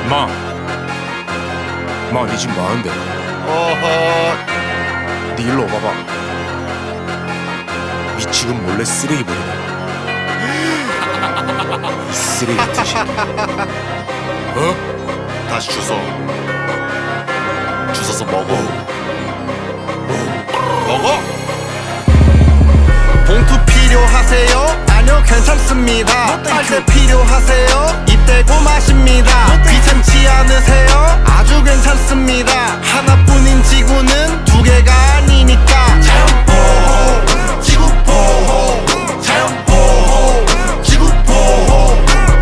마, 니 지금 뭐하는데? 어허. 니 일로 와봐봐. 니 지금 몰래 쓰레기 버리네. 이 쓰레기 같은 새끼. 어? 다시 주워서 먹어. 먹어. 봉투 필요하세요? 아니요 괜찮습니다. 빨대 필요하세요? 입대고 마십니다. 귀찮지 않으세요? 아주 괜찮습니다. 하나뿐인 지구는 두 개가 아니니까. 자연보호 지구보호, 자연보호 지구보호,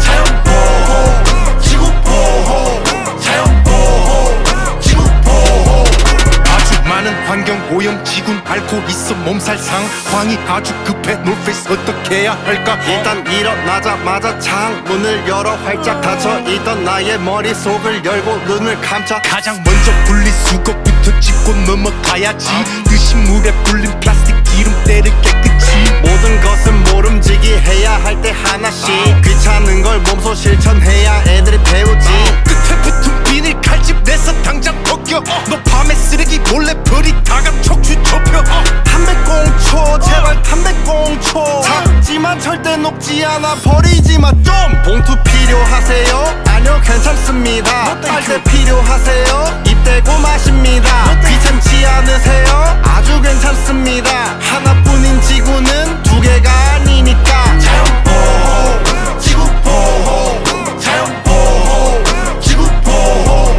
자연보호 지구보호, 자연보호 지구보호. 아주 많은 환경오염 지구는 앓고 있어 몸살 상황이 아주 급해. 놀페이스 어떻게 해야 할까? 일단 일어나자마자 창문을 열어 활짝 닫혀있던 나의 머릿속을 열고 눈을 감자. 가장 먼저 분리수거부터 짚고 넘어가야지. 드신물에 불린 플라스틱 기름때를 깨끗이. 모든 것은 모름지기 해야 할 때 하나씩. 귀찮은 걸 몸소 실천해야 애들이 배우지. 끝에 붙은 비닐 칼집 내서 당장 벗겨. 너 밤에 쓰레기 몰래 버리다가 척추 접혀. 담배꽁초 제발 담배꽁초. 작지만 절대 녹지 않아 버리지마 좀. 봉투 필요하세요? 아니요 괜찮습니다. 빨대 필요하세요? 입대고 마십니다. 귀찮지 않으세요? 아주 괜찮습니다. 하나뿐인 지구는 두 개가 아니니까. 자연보호 지구보호, 자연보호 지구보호,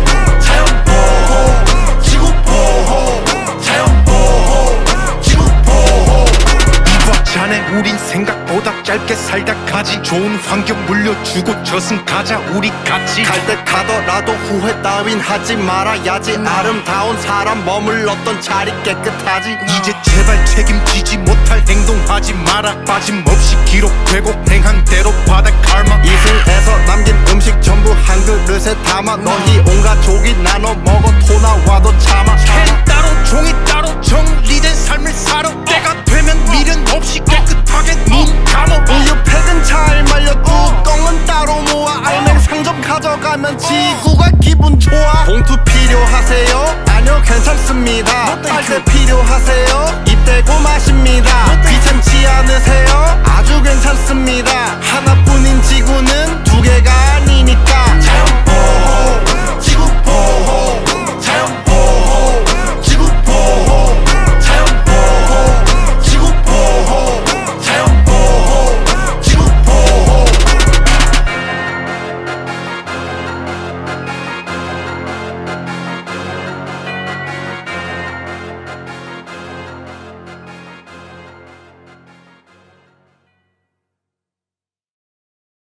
자연보호 지구보호, 자연보호 지구보호. 이봐 자네 우린 생각보다 짧게 살다 가지. 좋은 환경 물려주고 저승 가자 우리 같이. 갈 때 가더라도 후회 따윈 하지 말아야지. 아름다운 사람 머물렀던 자리 깨끗하지. 이제 제발 책임지지 못할 행동하지 마라. 빠짐없이 기록되고 행한 대로 받아 karma. 이승에서 남긴 음식 전부 한 그릇에 담아. 너희 온갖 조기 나눠 먹어. 토 나와도 참아. 펜 따로 종이 따로 정리된 삶을 살아. 때가 되면 미련 없이 깨끗하게 눈 감아. 우유팩은 잘 말려 뚜껑은 따로 모아. 알맹 상점 가져가면 지구가 기분 좋아. 봉투 필요하세요? 아니요 괜찮습니다. 빨대 필요하세요? 입대고 마